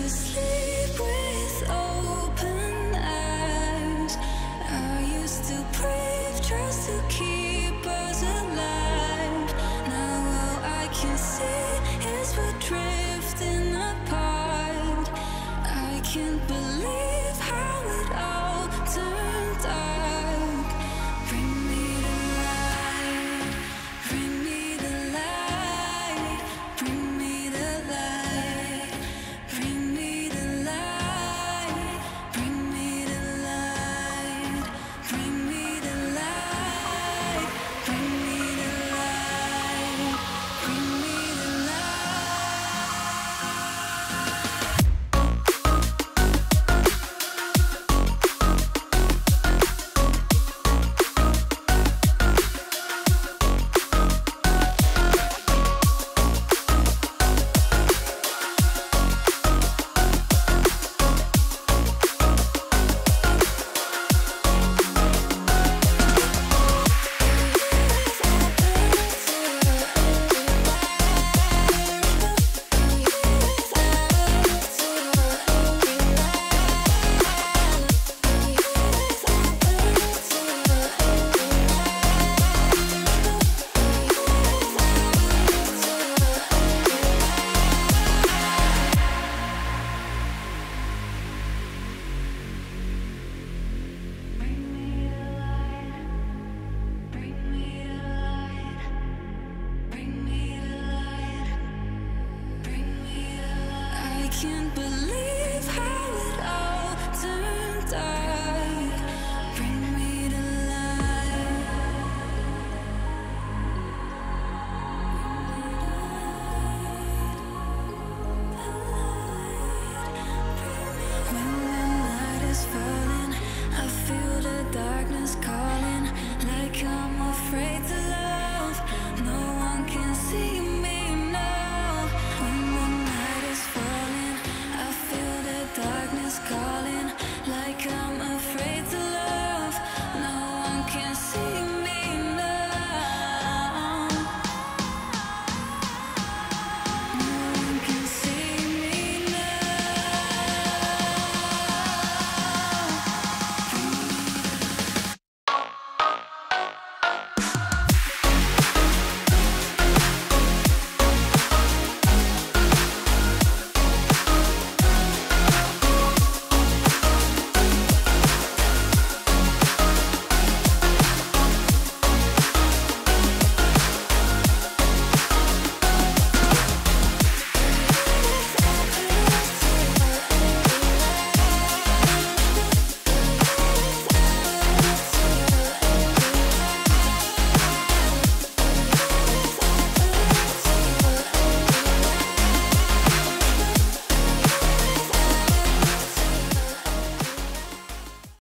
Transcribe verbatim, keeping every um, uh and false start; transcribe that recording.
sleep with open eyes. I used to brave just to keep us alive. Now all I can see is we're drifting apart. I can't believe how it all turned dark. Bring me the light, bring me the light, bring me the light, bring me the light, bring me the light, bring me the light, bring me the light, bring me the light. I can't believe how it all turned out.